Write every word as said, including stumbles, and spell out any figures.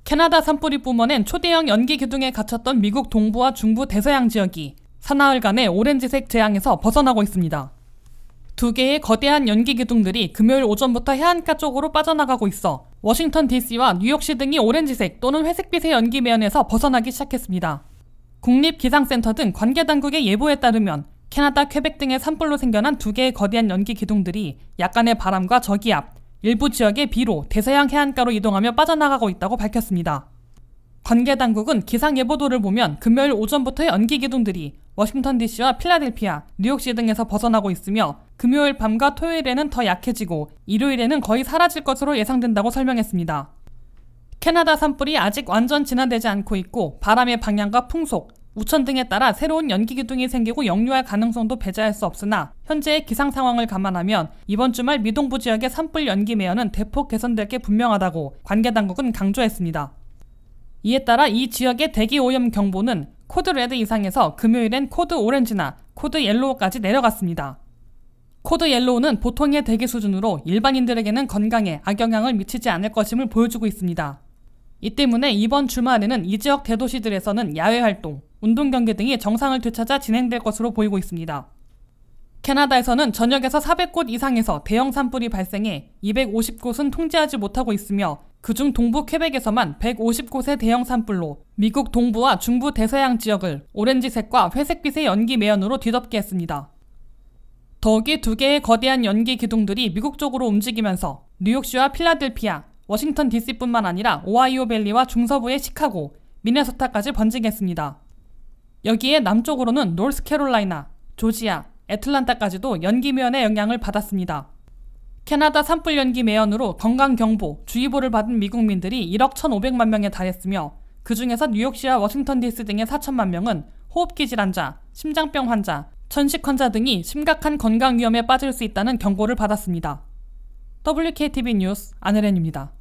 캐나다 산불이 뿜어낸 초대형 연기 기둥에 갇혔던 미국 동부와 중부 대서양 지역이 사나흘간의 오렌지색 재앙에서 벗어나고 있습니다. 두 개의 거대한 연기 기둥들이 금요일 오전부터 해안가 쪽으로 빠져나가고 있어 워싱턴 디씨와 뉴욕시 등이 오렌지색 또는 회색빛의 연기 매연에서 벗어나기 시작했습니다. 국립기상센터 등 관계 당국의 예보에 따르면 캐나다 퀘벡 등의 산불로 생겨난 두 개의 거대한 연기 기둥들이 약간의 바람과 저기압, 일부 지역의 비로 대서양 해안가로 이동하며 빠져나가고 있다고 밝혔습니다. 관계 당국은 기상예보도를 보면 금요일 오전부터의 연기 기둥들이 워싱턴 디씨와 필라델피아, 뉴욕시 등에서 벗어나고 있으며 금요일 밤과 토요일에는 더 약해지고 일요일에는 거의 사라질 것으로 예상된다고 설명했습니다. 캐나다 산불이 아직 완전 진화되지 않고 있고 바람의 방향과 풍속, 우천 등에 따라 새로운 연기 기둥이 생기고 역류할 가능성도 배제할 수 없으나 현재의 기상 상황을 감안하면 이번 주말 미동부 지역의 산불 연기 매연은 대폭 개선될 게 분명하다고 관계 당국은 강조했습니다. 이에 따라 이 지역의 대기 오염 경보는 코드 레드 이상에서 금요일엔 코드 오렌지나 코드 옐로우까지 내려갔습니다. 코드 옐로우는 보통의 대기 수준으로 일반인들에게는 건강에 악영향을 미치지 않을 것임을 보여주고 있습니다. 이 때문에 이번 주말에는 이 지역 대도시들에서는 야외 활동, 운동 경기 등이 정상을 되찾아 진행될 것으로 보이고 있습니다. 캐나다에서는 전역에서 사백 곳 이상에서 대형 산불이 발생해 이백오십 곳은 통제하지 못하고 있으며 그중 동부 퀘벡에서만 백오십 곳의 대형 산불로 미국 동부와 중부 대서양 지역을 오렌지색과 회색빛의 연기 매연으로 뒤덮게 했습니다. 더욱이 두 개의 거대한 연기 기둥들이 미국 쪽으로 움직이면서 뉴욕시와 필라델피아, 워싱턴 디씨뿐만 아니라 오하이오 밸리와 중서부의 시카고, 미네소타까지 번지겠습니다. 여기에 남쪽으로는 노스캐롤라이나, 조지아, 애틀란타까지도 연기 매연의 영향을 받았습니다. 캐나다 산불 연기 매연으로 건강경보, 주의보를 받은 미국민들이 일억 천오백만 명에 달했으며 그 중에서 뉴욕시와 워싱턴 디씨 등의 사천만 명은 호흡기 질환자, 심장병 환자, 천식 환자 등이 심각한 건강 위험에 빠질 수 있다는 경고를 받았습니다. 더블유케이티비 뉴스 안혜련입니다.